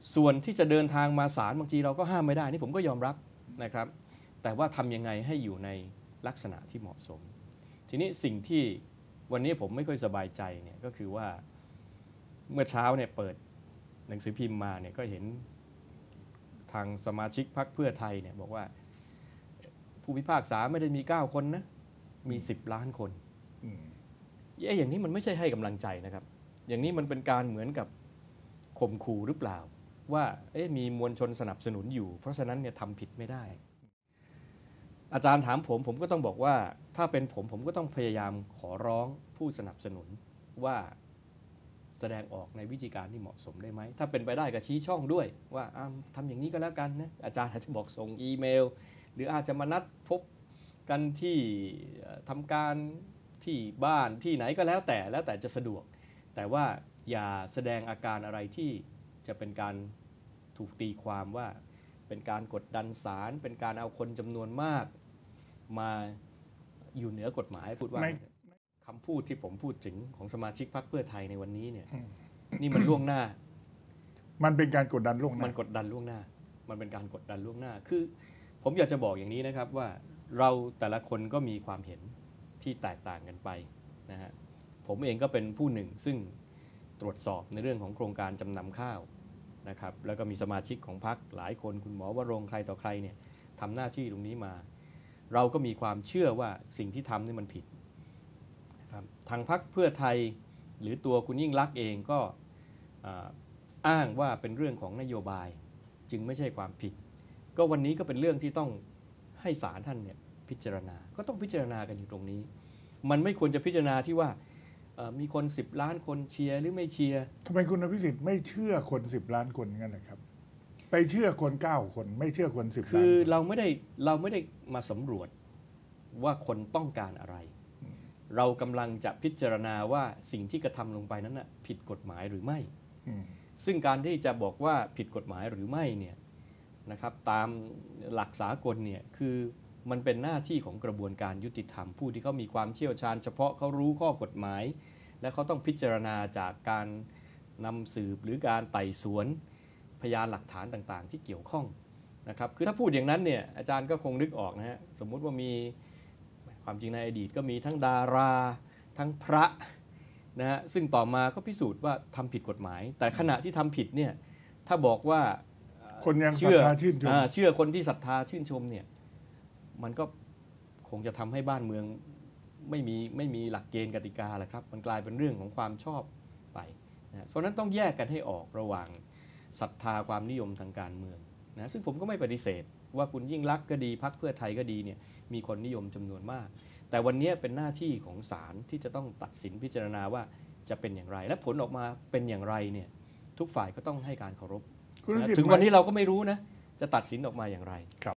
ส่วนที่จะเดินทางมาศาลบางทีเราก็ห้ามไม่ได้นี่ผมก็ยอมรับนะครับแต่ว่าทำยังไงให้อยู่ในลักษณะที่เหมาะสมทีนี้สิ่งที่วันนี้ผมไม่ค่อยสบายใจเนี่ยก็คือว่าเมื่อเช้าเนี่ยเปิดหนังสือพิมพ์มาเนี่ยก็เห็นทางสมาชิกพรรคเพื่อไทยเนี่ยบอกว่าผู้พิพากษาไม่ได้มี9คนนะมี10 ล้านคนอย่างนี้มันไม่ใช่ให้กำลังใจนะครับอย่างนี้มันเป็นการเหมือนกับข่มขู่หรือเปล่าว่ามีมวลชนสนับสนุนอยู่เพราะฉะนั้นเนี่ยทำผิดไม่ได้อาจารย์ถามผมก็ต้องบอกว่าถ้าเป็นผมก็ต้องพยายามขอร้องผู้สนับสนุนว่าแสดงออกในวิธีการที่เหมาะสมได้ไหมถ้าเป็นไปได้ก็ชี้ช่องด้วยว่าทำอย่างนี้ก็แล้วกันนะอาจารย์อาจจะบอกส่งอีเมลหรืออาจจะมานัดพบกันที่ทำการที่บ้านที่ไหนก็แล้วแต่จะสะดวกแต่ว่าอย่าแสดงอาการอะไรที่จะเป็นการถูกตีความว่าเป็นการกดดันศาลเป็นการเอาคนจำนวนมากมาอยู่เหนือกฎหมายพูดว่าคำพูดที่ผมพูดถึงของสมาชิกพรรคเพื่อไทยในวันนี้เนี่ยนี่มันล่วงหน้ามันเป็นการกดดันล่วงหน้ามันกดดันล่วงหน้ามันเป็นการกดดันล่วงหน้าคือผมอยากจะบอกอย่างนี้นะครับว่าเราแต่ละคนก็มีความเห็นที่แตกต่างกันไปนะฮะผมเองก็เป็นผู้หนึ่งซึ่งตรวจสอบในเรื่องของโครงการจำนำข้าวนะครับแล้วก็มีสมาชิกของพรรคหลายคนคุณหมอวรงค์ใครต่อใครเนี่ยทำหน้าที่ตรงนี้มาเราก็มีความเชื่อว่าสิ่งที่ทำนี่มันผิดนะครับทางพรรคเพื่อไทยหรือตัวคุณยิ่งลักษณ์เองก็อ้างว่าเป็นเรื่องของนโยบายจึงไม่ใช่ความผิดก็วันนี้ก็เป็นเรื่องที่ต้องให้ศาลท่านเนี่ยพิจารณาก็ต้องพิจารณากันอยู่ตรงนี้มันไม่ควรจะพิจารณาที่ว่ามีคน10 ล้านคนเชียร์หรือไม่เชียร์ทำไมคุณอภิสิทธิ์ไม่เชื่อคน10 ล้านคนงั้นนะครับไปเชื่อคน9 คนไม่เชื่อคน10 ล้านคือเราไม่ได้มาสำรวจว่าคนต้องการอะไรเรากำลังจะพิจารณาว่าสิ่งที่กระทำลงไปนั้นนะผิดกฎหมายหรือไม่ซึ่งการที่จะบอกว่าผิดกฎหมายหรือไม่เนี่ยนะครับตามหลักสากลเนี่ยคือมันเป็นหน้าที่ของกระบวนการยุติธรรมผู้ที่เขามีความเชี่ยวชาญเฉพาะเขารู้ข้อกฎหมายและเขาต้องพิจารณาจากการนำสืบหรือการไต่สวนพยานหลักฐานต่างๆที่เกี่ยวข้องนะครับคือถ้าพูดอย่างนั้นเนี่ยอาจารย์ก็คงนึกออกนะฮะสมมุติว่ามีความจริงในอดีตก็มีทั้งดาราทั้งพระนะฮะซึ่งต่อมาก็พิสูจน์ว่าทำผิดกฎหมายแต่ขณะที่ทำผิดเนี่ยถ้าบอกว่าคนยังศรัทธาชื่นชมเชื่อคนที่ศรัทธาชื่นชมเนี่ยมันก็คงจะทำให้บ้านเมืองไม่มีหลักเกณฑ์กติกาแหละครับมันกลายเป็นเรื่องของความชอบไปนะเพราะนั้นต้องแยกกันให้ออกระหว่างศรัทธาความนิยมทางการเมืองนะซึ่งผมก็ไม่ปฏิเสธว่าคุณยิ่งลักษณ์ก็ดีพรรคเพื่อไทยก็ดีเนี่ยมีคนนิยมจำนวนมากแต่วันนี้เป็นหน้าที่ของศาลที่จะต้องตัดสินพิจารณาว่าจะเป็นอย่างไรและผลออกมาเป็นอย่างไรเนี่ยทุกฝ่ายก็ต้องให้การเคารพถึงวันนี้เราก็ไม่รู้นะจะตัดสินออกมาอย่างไร